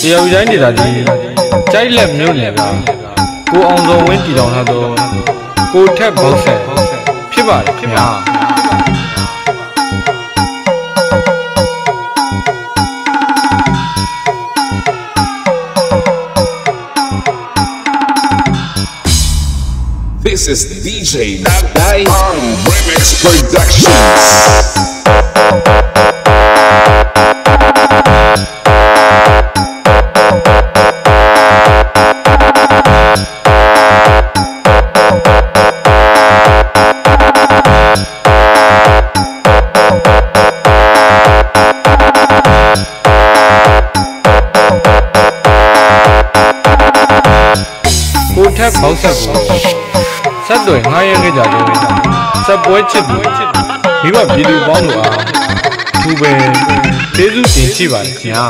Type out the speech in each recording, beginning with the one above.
တရားရိုင်းနေတာကြီးကြိုက်လက်မျိုးနယ်ကကိုအောင်စုံဝင်းတည်တော်ထားသောကိုထက်ဘောက်ဆက်ဖြစ်ပါတယ်ခင်ဗျာ This is DJ Naday on Remix Productions. Cô thép báo sạch sát đổi hai anh cái giả đồ sắp bói chết bí mật bị lưu bóng nữa thu về thế giúp tiền chi vậy nha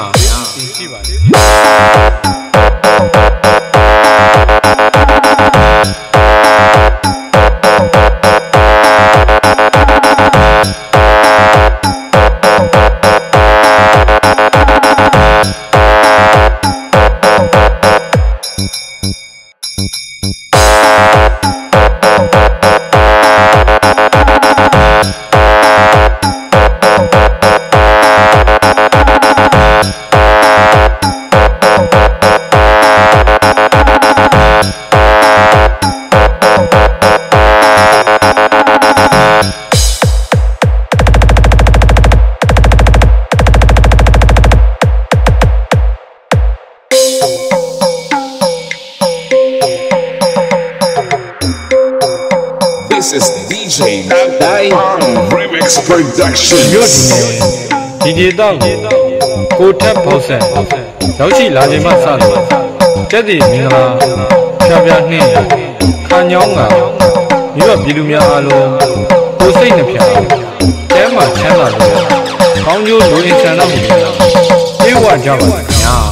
This is DJ Naday on Remix Productions. ဒီဒေသကိုထပ်ဘောက်ဆက်ရောက်ရှိလာခြင်းမှစလို့ကျက်စီမင်္ဂလာဖြာပြနှင်းခါညောင်းကမိဘပြည်သူများအားလုံးကိုစိတ်နှပြတဲမှာချမ်းသာလို့ကောင်းကျိုးလူအင်ဆန္ဒမှုတွေပြေဝကြပါခင်ဗျာ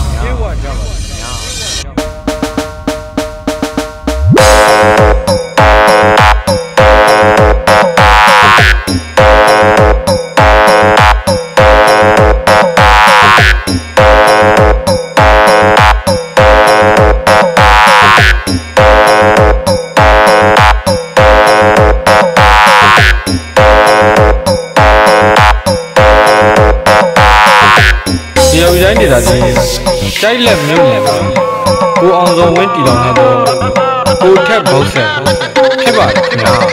တရားရိုင်းနေတာကြီးကြိုက်လက်မျိုးနယ်ကကိုအောင်စုံဝင်းတည်တော်ထားသောကိုထက်ဘောက်ဆက်ဖြစ်ပါတယ်ခင်ဗျာ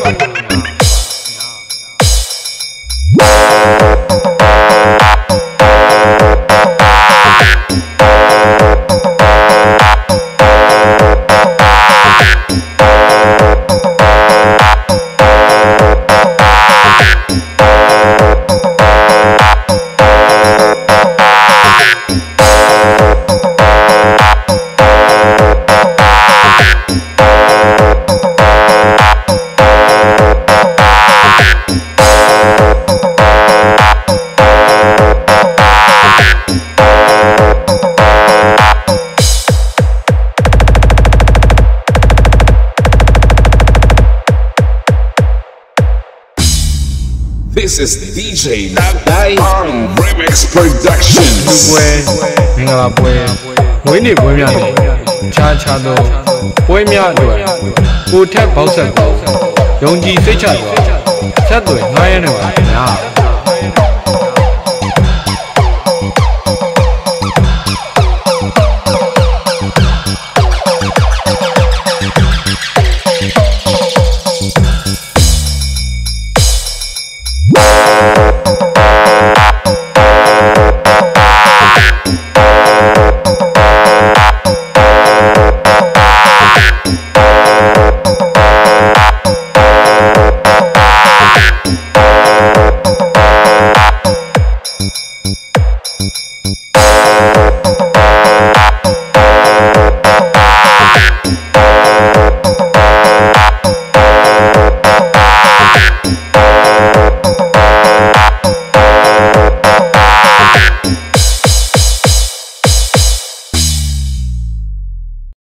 This is DJ Naday on Remix Productions. ပွဲမင်္ဂလာပွဲဝင်းနေပွဲများနဲ့ခြားခြားသောပွဲများအတွက်ကိုထက်ဘောက်ဆက်ကိုယုံကြည်စိတ်ချစွာဆက်သွယ်ငှားရမ်းနေပါခင်ဗျာ